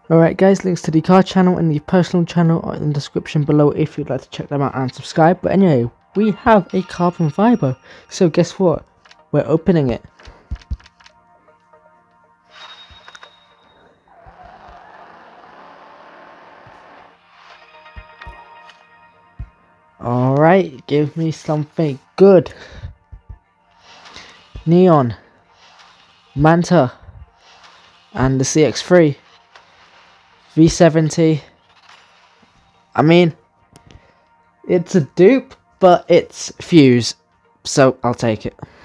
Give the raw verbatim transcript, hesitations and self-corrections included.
Alright guys, links to the car channel and the personal channel are in the description below if you'd like to check them out and subscribe. But anyway, we have a carbon fibre, so guess what? We're opening it. Alright, give me something good. Neon, Manta, and the C X three. V seventy. I mean, it's a dupe, but it's Fuse, so I'll take it.